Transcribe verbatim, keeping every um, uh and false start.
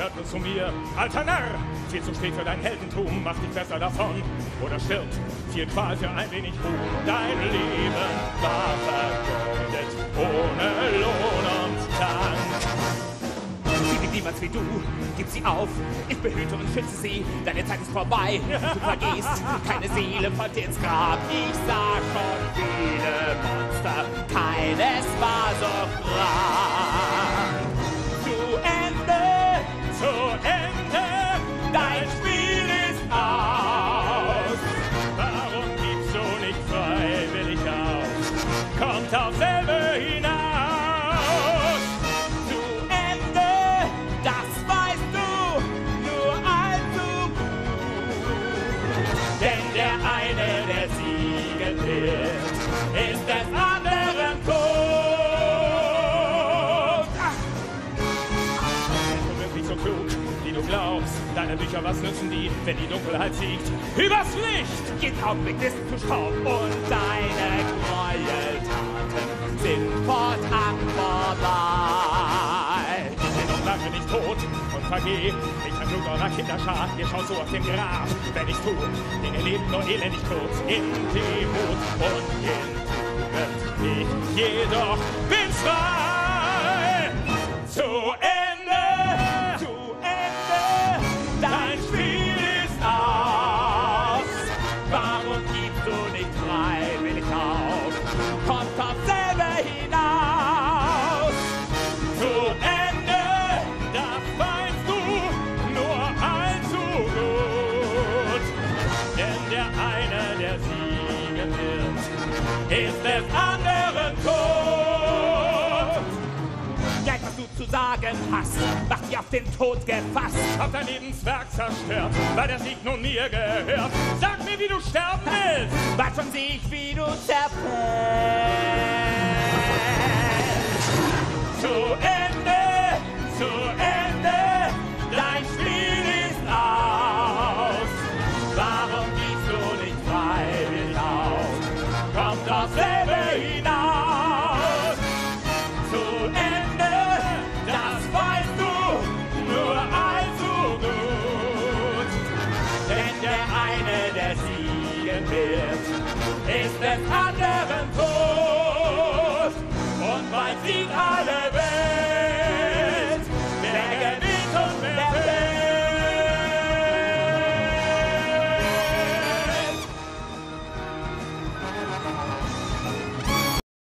hört nur zu mir. Alter Narr, viel zu spät für dein Heldentum, mach dich besser davon oder stirb. Viel Qual für ein wenig Ruhm, dein Leben war vergeudet, ohne Lohn und Dank. Sie liebt niemals wie du, gib sie auf, ich behüte und schütze sie, deine Zeit ist vorbei, du vergehst, keine Seele fällt dir ins Grab. Ich sah schon viele Monster, keines war so krank. Zu Ende, Zu Ende, dein Spiel ist aus. warum gibst du nicht freiwillig auf? Kommt auf selber hinaus. Ist des anderen Tod. Du bist nicht so klug, wie du glaubst. Deine Bücher, was nützen die, wenn die Dunkelheit siegt? Übers Licht! Jeden Augenblick bist du Staub und deine Gräueltaten sind fortan vorbei. Ich bin noch lange nicht tot und vergeh nicht an Blut eurer Kinderschar. Ihr schaut so auf dem Grab, wenn ich tu. Dinge leben nur elendig kurz in Demut und in Tugend. Ich jedoch bin frei. Zu Ende, Zu Ende, dein Spiel ist aus. Warum gibst du nicht freiwillig auf? Kommt auf selber hinaus. zu Ende, das weißt du nur allzu gut. Denn der eine, der siegen wird, ist des anderen Tod. Gleich, was du zu sagen hast, macht dich auf den Tod gefasst. Hab dein Lebenswerk zerstört, weil der Sieg nun mir gehört. Sag mir, wie du sterben willst. Bald schon seh ich, wie du zerfällst. Zu Ende, zu Ende, Dein Spiel ist aus. Warum gibst du nicht freiwillig auf? Kommt auf selber hinaus. Zu Ende, das weißt du nur allzu gut. Denn der eine, der siegen wird, ist des anderen Tod.